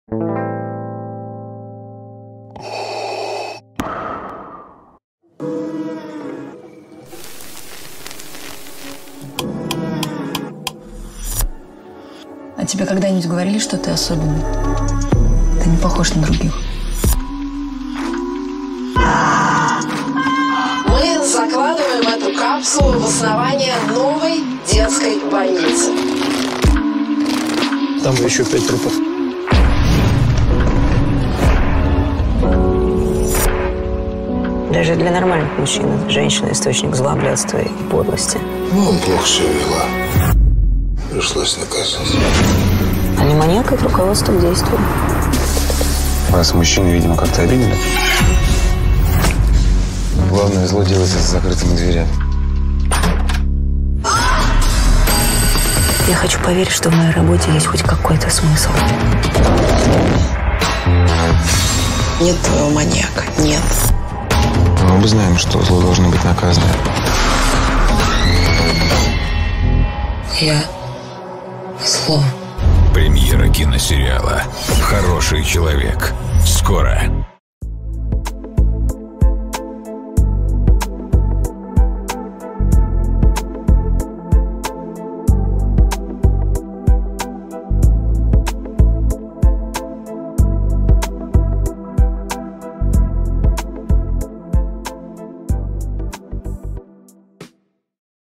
А тебе когда-нибудь говорили, что ты особенный? Ты не похож на других. Мы закладываем эту капсулу в основание новой детской больницы. Там еще 5 трупов. Даже для нормальных мужчин женщина — источник зла, блядства и подлости. Он плохо себя вела. Пришлось наказать. А не маньяк, это руководство к действию. Вас мужчины, видимо, как-то обидели. Главное, зло делается за закрытыми дверями. Я хочу поверить, что в моей работе есть хоть какой-то смысл. Нет твоего маньяка, нет. Мы оба знаем, что зло должно быть наказано. Я зло. Премьера киносериала «Хороший человек». Скоро.